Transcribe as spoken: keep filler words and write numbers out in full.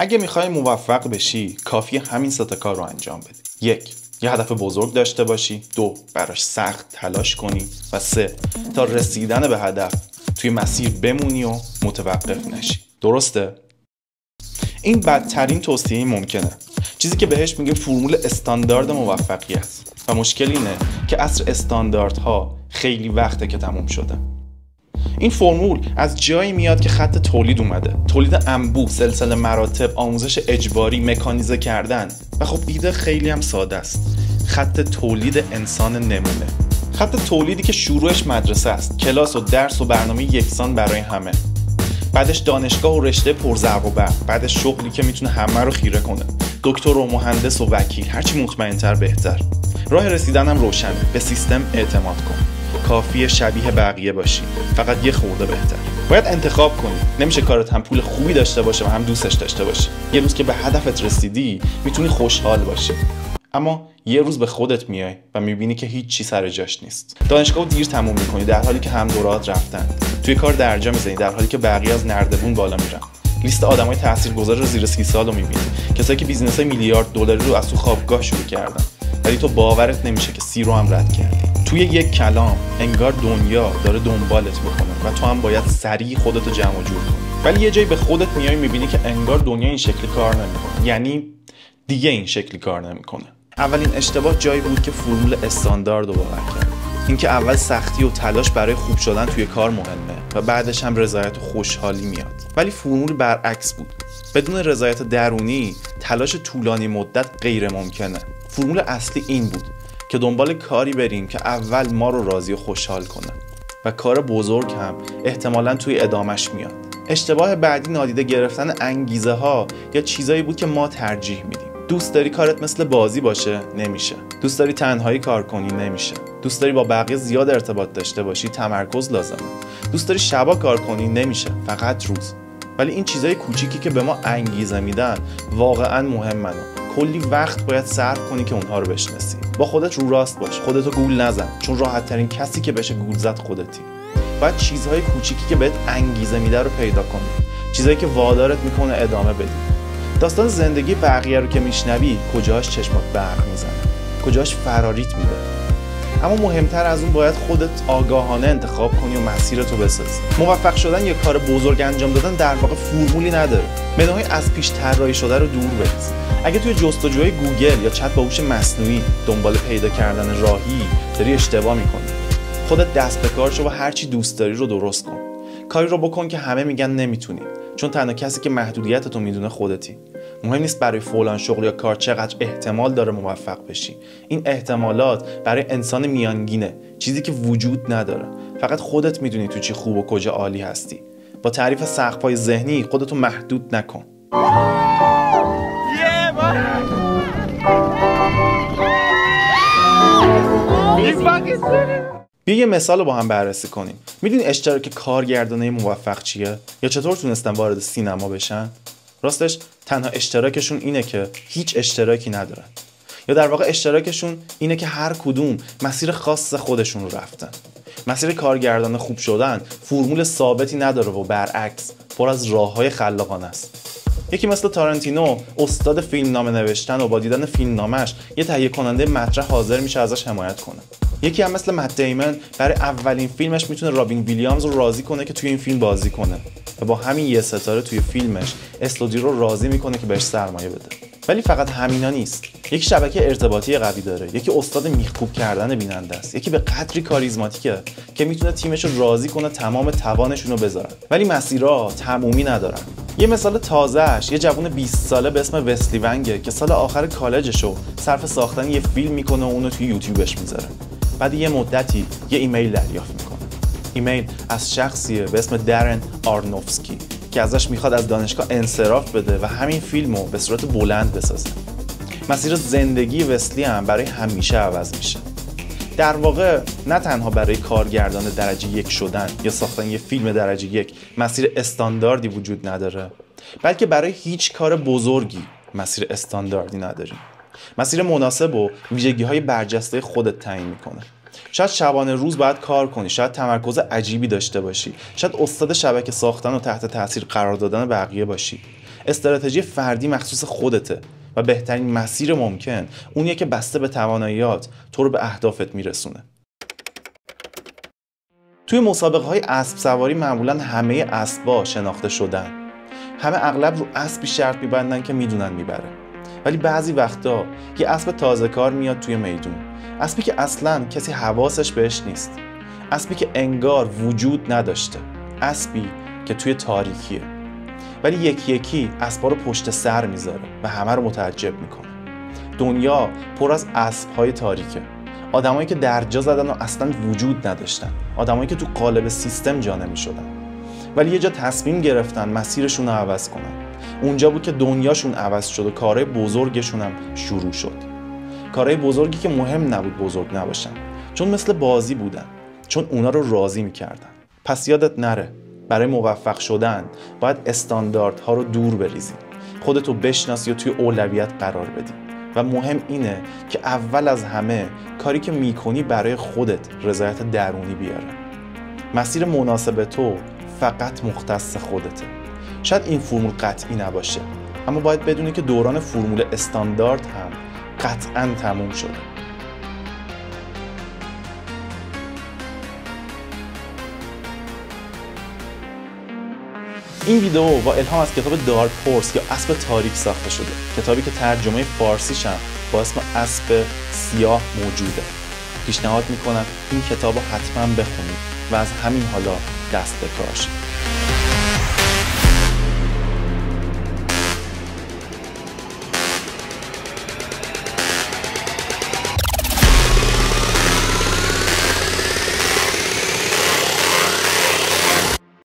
اگه میخوای موفق بشی کافیه همین سه تا کار رو انجام بدی. یک، یه هدف بزرگ داشته باشی. دو، براش سخت تلاش کنی. و سه، تا رسیدن به هدف توی مسیر بمونی و متوقف نشی. درسته؟ این بدترین توصیه ممکنه، چیزی که بهش میگه فرمول استاندارد موفقیت. و مشکل اینه که عصر استانداردها خیلی وقته که تموم شده. این فرمول از جایی میاد که خط تولید اومده، تولید انبوه، سلسله مراتب، آموزش اجباری، مکانیزه کردن. و خب ایده خیلی هم ساده است، خط تولید انسان نمونه. خط تولیدی که شروعش مدرسه است، کلاس و درس و برنامه یکسان برای همه، بعدش دانشگاه و رشته پرزرق و برق، بعدش شغلی که میتونه همه رو خیره کنه، دکتر و مهندس و وکیل، هرچی مطمئن‌تر بهتر. راه رسیدنم روشنه، به سیستم اعتماد کن، کافیه شبیه بقیه باشی، فقط یه خورده بهتر. باید انتخاب کنی، نمیشه کارت هم پول خوبی داشته باشه و هم دوستش داشته باشی. یه روز که به هدفت رسیدی میتونی خوشحال باشی، اما یه روز به خودت میای و میبینی که هیچ چی سر جاش نیست. دانشگاهو دیر تموم میکنی در حالی که هم دورات رفتن، توی کار درجا میزنی در حالی که بقیه از نردبون بالا میرن. لیست آدمای تاثیرگذار رو زیر سی سال رو میبینی، کسایی که بیزینس‌های میلیارد دلاری رو از تو خوابگاه شروع کردن، ولی تو باورت نمیشه که سی رو هم رد کردی. توی یک کلام انگار دنیا داره دنبالت میکنه و تو هم باید سریع خودتو جمع و جور کنی. ولی یه جایی به خودت میای میبینی که انگار دنیا این شکلی کار نمیکنه، یعنی دیگه این شکلی کار نمیکنه. اولین اشتباه جایی بود که فرمول استاندارد رو باور کرد، اینکه اول سختی و تلاش برای خوب شدن توی کار مهمه و بعدش هم رضایت و خوشحالی میاد. ولی فرمول برعکس بود، بدون رضایت درونی تلاش طولانی مدت غیر ممکنه. فرمول اصلی این بود که دنبال کاری بریم که اول ما رو راضی و خوشحال کنه و کار بزرگ هم احتمالاً توی ادامش میاد. اشتباه بعدی نادیده گرفتن انگیزه ها یا چیزایی بود که ما ترجیح میدیم. دوست داری کارت مثل بازی باشه؟ نمیشه. دوست داری تنهایی کار کنی؟ نمیشه. دوست داری با بقیه زیاد ارتباط داشته باشی؟ تمرکز لازمه. دوست داری شبا کار کنی؟ نمیشه، فقط روز. ولی این چیزای کوچیکی که به ما انگیزه میدن واقعا مهمن. کلی وقت باید صرف کنی که اونها رو بشناسی. با خودت رو راست باش، خودتو گول نزن، چون راحت ترین کسی که بشه گول زد خودتی. باید چیزهای کوچیکی که بهت انگیزه میده رو پیدا کنی، چیزایی که وادارت میکنه ادامه بدی. داستان زندگی بقیه رو که میشنوی کجاش چشمات برق میزنه، کجاش فراریت میده. اما مهمتر از اون باید خودت آگاهانه انتخاب کنی و مسیرتو بسازی. موفق شدن یا کار بزرگ انجام دادن در واقع فرمولی نداره. منوهای از پیش طراحی شده رو دور بریز. اگه توی جستجوی گوگل یا چت با هوش مصنوعی دنبال پیدا کردن راهی، داری اشتباه میکنی. خودت دست به کار شو و هر چی دوست داری رو درست کن. کاری رو بکن که همه میگن نمیتونی، چون تنها کسی که محدودیتتو میدونه خودتی. مهم نیست برای فلان شغل یا کار چقدر احتمال داره موفق بشی. این احتمالات برای انسان میانگینه، چیزی که وجود نداره. فقط خودت میدونی تو چی خوب و کجا عالی هستی. با تعریف سقف‌های ذهنی خودتو محدود نکن. بیا یه مثال رو با هم بررسی کنیم. میدونی اشتراک کارگردانای موفق چیه؟ یا چطور تونستن وارد سینما بشن؟ راستش تنها اشتراکشون اینه که هیچ اشتراکی ندارن، یا در واقع اشتراکشون اینه که هر کدوم مسیر خاص خودشون رو رفتن. مسیر کارگردان خوب شدن فرمول ثابتی نداره و برعکس پر از راه‌های خلاقانه است. یکی مثل تارانتینو استاد فیلمنامه نوشتن و با دیدن فیلمنامش یه تهیه کننده مطرح حاضر میشه ازش حمایت کنه. یکی هم مثل مت دیمن برای اولین فیلمش میتونه رابین ویلیامز رو راضی کنه که توی این فیلم بازی کنه و با همین یه ستاره توی فیلمش استودیو رو راضی میکنه که بهش سرمایه بده. ولی فقط همینا نیست. یکی شبکه ارتباطی قوی داره، یکی استاد میخکوب کردن بیننده است، یکی به قدری کاریزماتیکه که میتونه تیمش رو راضی کنه تمام توانشون رو بذارن. ولی مسیرها تمومی ندارن. یه مثال تازهش یه جوون بیست ساله به اسم وسلی ونگه که سال آخر کالجشو صرف ساختن یه فیلم میکنه و اونو توی یوتیوبش میذاره. بعد یه مدتی یه ایمیل دریافت میکنه. ایمیل از شخصیه به اسم درن آرنوفسکی که ازش میخواد از دانشگاه انصراف بده و همین فیلمو به صورت بلند بسازه. مسیر زندگی وسلی هم برای همیشه عوض میشه. در واقع نه تنها برای کارگردان درجه یک شدن یا ساختن یه فیلم درجه یک مسیر استانداردی وجود نداره، بلکه برای هیچ کار بزرگی مسیر استانداردی نداریم. مسیر مناسب و ویژگی‌های برجسته خودت تعیین میکنه. شاید شبانه روز باید کار کنی، شاید تمرکز عجیبی داشته باشی، شاید استاد شبکه ساختن و تحت تاثیر قرار دادن بقیه باشی. استراتژی فردی مخصوص خودته و بهترین مسیر ممکن اونیه که بسته به تواناییات تو رو به اهدافت میرسونه. توی مسابقه های اسب سواری معمولا همه اسبا شناخته شدن. همه اغلب رو اسبی شرط میبندن که میدونن میبره. ولی بعضی وقتا یه اسب تازه کار میاد توی میدون. اسبی که اصلاً کسی حواسش بهش نیست. اسبی که انگار وجود نداشته. اسبی که توی تاریکیه. ولی یکی یکی اسبا رو پشت سر میذاره و همه رو متعجب میکنه. دنیا پر از اسب‌های تاریکه. آدمایی که درجا زدن و اصلا وجود نداشتن. آدمایی که تو قالب سیستم جا نمیشدن. ولی یه جا تصمیم گرفتن مسیرشون رو عوض کنن. اونجا بود که دنیاشون عوض شد و کارهای بزرگشون هم شروع شد. کارهای بزرگی که مهم نبود بزرگ نباشن، چون مثل بازی بودن، چون اونا رو راضی میکردن. پس یادت نره برای موفق شدن باید استانداردها رو دور بریزی، خودتو بشناسی و توی اولویت قرار بدی. و مهم اینه که اول از همه کاری که میکنی برای خودت رضایت درونی بیاره. مسیر مناسب تو فقط مختص خودته. شاید این فرمول قطعی نباشه، اما باید بدونی که دوران فرمول استاندارد هم قطعاً تموم شده. این ویدیو با الهام از کتاب دارک هورس یا اسب تاریک ساخته شده، کتابی که ترجمه فارسیش هم با اسم اسب سیاه موجوده. پیشنهاد میکنم این کتاب رو حتما بخونید و از همین حالا دست به کار شید.